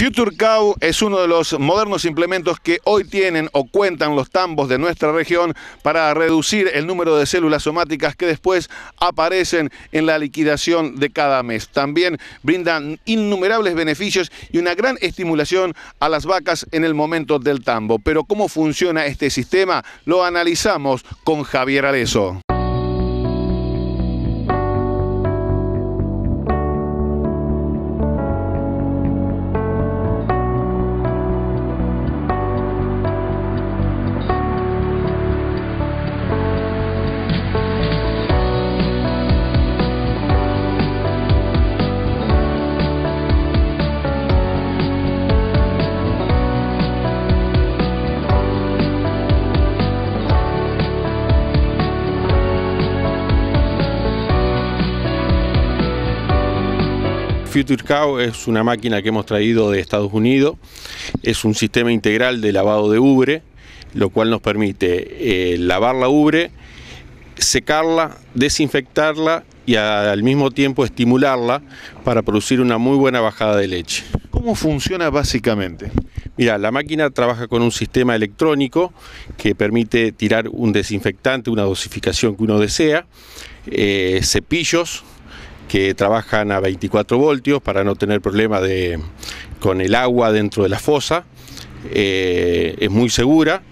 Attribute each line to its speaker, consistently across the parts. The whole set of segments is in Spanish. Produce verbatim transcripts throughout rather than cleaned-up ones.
Speaker 1: FutureCow es uno de los modernos implementos que hoy tienen o cuentan los tambos de nuestra región para reducir el número de células somáticas que después aparecen en la liquidación de cada mes. También brindan innumerables beneficios y una gran estimulación a las vacas en el momento del tambo. Pero ¿cómo funciona este sistema? Lo analizamos con Javier Arezo.
Speaker 2: FutureCow es una máquina que hemos traído de Estados Unidos. Es un sistema integral de lavado de ubre, lo cual nos permite eh, lavar la ubre, secarla, desinfectarla y al mismo tiempo estimularla para producir una muy buena bajada de leche.
Speaker 1: ¿Cómo funciona básicamente?
Speaker 2: Mira, la máquina trabaja con un sistema electrónico que permite tirar un desinfectante, una dosificación que uno desea, eh, cepillos que trabajan a veinticuatro voltios para no tener problemas de, con el agua dentro de la fosa, eh, es muy segura,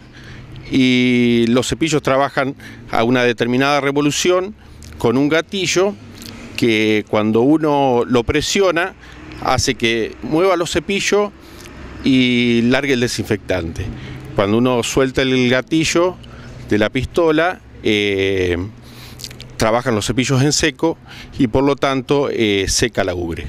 Speaker 2: y los cepillos trabajan a una determinada revolución con un gatillo que cuando uno lo presiona hace que mueva los cepillos y largue el desinfectante. Cuando uno suelta el gatillo de la pistola, eh, trabajan los cepillos en seco y por lo tanto eh, seca la ubre.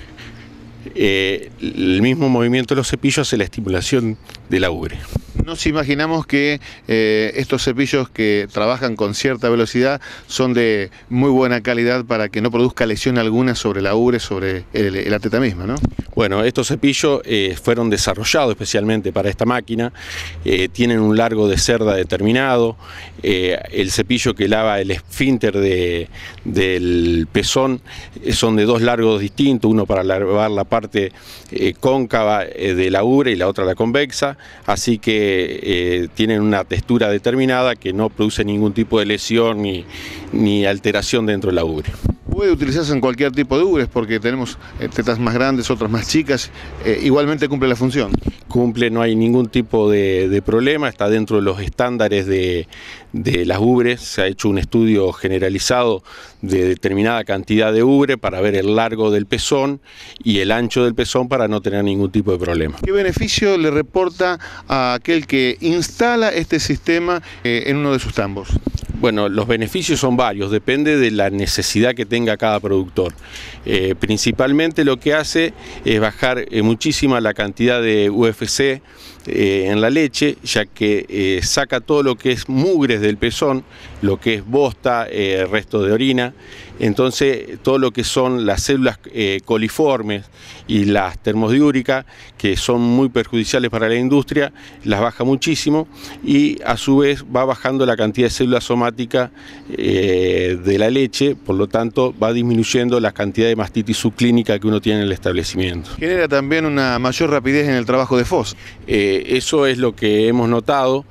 Speaker 2: Eh, el mismo movimiento de los cepillos hace la estimulación de la ubre.
Speaker 1: Nos imaginamos que eh, estos cepillos que trabajan con cierta velocidad son de muy buena calidad para que no produzca lesión alguna sobre la ubre, sobre el, el ateta misma, ¿no?
Speaker 2: Bueno, estos cepillos eh, fueron desarrollados especialmente para esta máquina, eh, tienen un largo de cerda determinado, eh, el cepillo que lava el esfínter de, del pezón eh, son de dos largos distintos, uno para lavar la parte eh, cóncava eh, de la ubre y la otra la convexa, así que eh, tienen una textura determinada que no produce ningún tipo de lesión ni, ni alteración dentro de la ubre.
Speaker 1: Puede utilizarse en cualquier tipo de ubres porque tenemos eh, tetas más grandes, otras más chicas, eh, igualmente cumple la función.
Speaker 2: Cumple, no hay ningún tipo de, de problema, está dentro de los estándares de, de las ubres, se ha hecho un estudio generalizado de determinada cantidad de ubre para ver el largo del pezón y el ancho del pezón para no tener ningún tipo de problema.
Speaker 1: ¿Qué beneficio le reporta a aquel que instala este sistema eh, en uno de sus tambos?
Speaker 2: Bueno, los beneficios son varios, depende de la necesidad que tenga cada productor. Eh, principalmente lo que hace es bajar eh, muchísima la cantidad de U F C eh, en la leche, ya que eh, saca todo lo que es mugres del pezón, lo que es bosta, eh, resto de orina. Entonces, todo lo que son las células eh, coliformes y las termodiúricas, que son muy perjudiciales para la industria, las baja muchísimo y a su vez va bajando la cantidad de células somáticas eh, de la leche, por lo tanto va disminuyendo la cantidad de mastitis subclínica que uno tiene en el establecimiento.
Speaker 1: Genera también una mayor rapidez en el trabajo de fosa.
Speaker 2: Eh, eso es lo que hemos notado.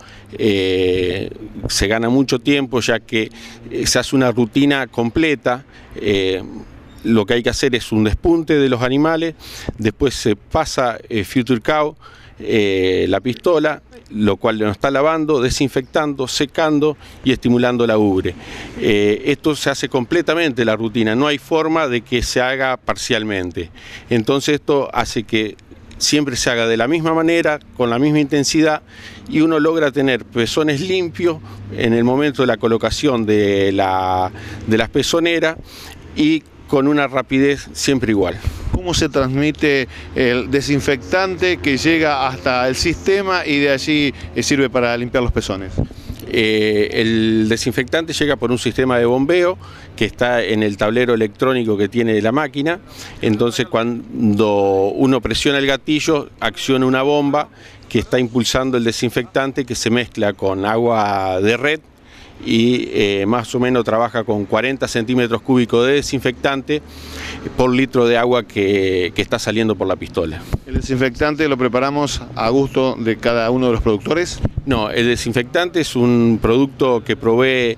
Speaker 2: Eh, se gana mucho tiempo ya que se hace una rutina completa. Eh, lo que hay que hacer es un despunte de los animales, después se pasa eh, FutureCow eh, la pistola, lo cual nos está lavando, desinfectando, secando y estimulando la ubre. Eh, esto se hace completamente la rutina, no hay forma de que se haga parcialmente. Entonces esto hace que siempre se haga de la misma manera, con la misma intensidad, y uno logra tener pezones limpios en el momento de la colocación de, la, de las pezoneras y con una rapidez siempre igual.
Speaker 1: ¿Cómo se transmite el desinfectante que llega hasta el sistema y de allí sirve para limpiar los pezones?
Speaker 2: Eh, el desinfectante llega por un sistema de bombeo que está en el tablero electrónico que tiene la máquina. Entonces cuando uno presiona el gatillo, acciona una bomba que está impulsando el desinfectante que se mezcla con agua de red y eh, más o menos trabaja con cuarenta centímetros cúbicos de desinfectante por litro de agua que, que está saliendo por la pistola.
Speaker 1: ¿El desinfectante lo preparamos a gusto de cada uno de los productores?
Speaker 2: No, el desinfectante es un producto que provee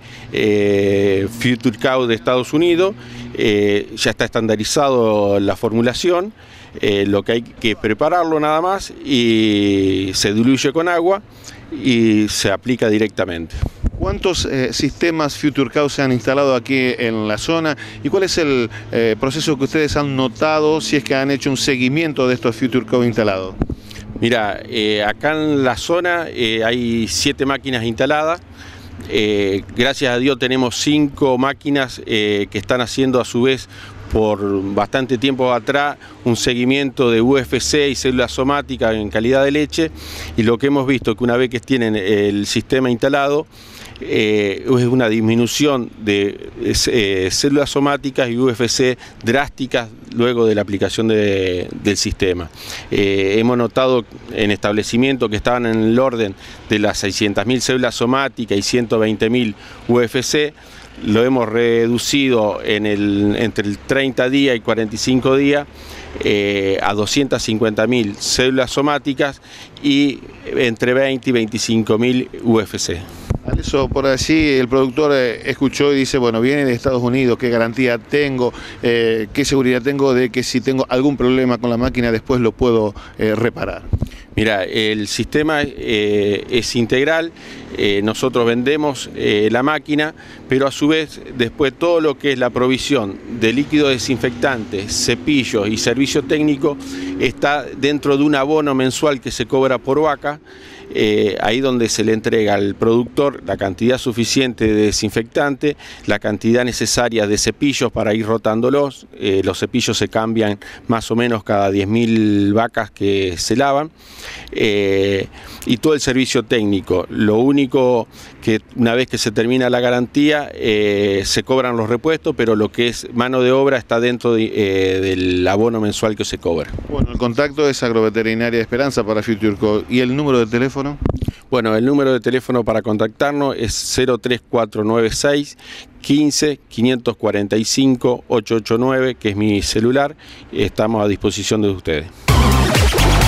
Speaker 2: eh, FutureCow de Estados Unidos, eh, ya está estandarizado la formulación, eh, lo que hay que prepararlo nada más y se diluye con agua y se aplica directamente.
Speaker 1: ¿Cuántos eh, sistemas FutureCow se han instalado aquí en la zona y cuál es el eh, proceso que ustedes han notado si es que han hecho un seguimiento de estos FutureCow instalados?
Speaker 2: Mira, eh, acá en la zona eh, hay siete máquinas instaladas. Eh, gracias a Dios tenemos cinco máquinas eh, que están haciendo a su vez por bastante tiempo atrás un seguimiento de U F C y células somáticas en calidad de leche, y lo que hemos visto que una vez que tienen el sistema instalado eh, es una disminución de eh, células somáticas y U F C drásticas luego de la aplicación de, del sistema. Eh, hemos notado en establecimientos que estaban en el orden de las seiscientas mil células somáticas y ciento veinte mil U F C, lo hemos reducido en el, entre el treinta días y cuarenta y cinco días eh, a doscientas cincuenta mil células somáticas y entre veinte y veinticinco mil U F C.
Speaker 1: Eso por así el productor eh, escuchó y dice, bueno, viene de Estados Unidos, ¿qué garantía tengo? Eh, ¿Qué seguridad tengo de que si tengo algún problema con la máquina después lo puedo eh, reparar?
Speaker 2: Mira, el sistema eh, es integral, eh, nosotros vendemos eh, la máquina, pero a su vez después todo lo que es la provisión de líquido desinfectante, cepillos y servicio técnico está dentro de un abono mensual que se cobra por vaca. Eh, ahí donde se le entrega al productor la cantidad suficiente de desinfectante, la cantidad necesaria de cepillos para ir rotándolos. Eh, los cepillos se cambian más o menos cada diez mil vacas que se lavan, eh, y todo el servicio técnico. Lo único que una vez que se termina la garantía eh, se cobran los repuestos, pero lo que es mano de obra está dentro de, eh, del abono mensual que se cobra.
Speaker 1: Bueno, el contacto es Agroveterinaria de Esperanza para FutureCow. ¿Y el número de teléfono?
Speaker 2: Bueno, el número de teléfono para contactarnos es cero tres cuatro nueve seis, quince, quinientos cuarenta y cinco, ochocientos ochenta y nueve, que es mi celular. Estamos a disposición de ustedes.